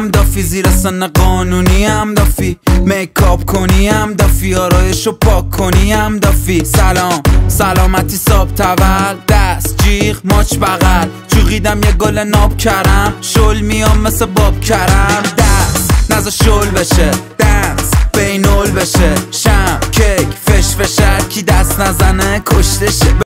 هم دافی، زیر سن قانونی هم دافی، میکاپ کنی هم دافی، آرایشو پاک کنی هم دافی. سلام سلامتی صاحب تول، دست جیغ ماچ بغل، چوقیدم یه گل ناب کرم، شل میام مثل باب کرم. دست نزا شل بشه، دنس بینول بشه، شم کیک فش فشر، کی دست نزنه کشته شه.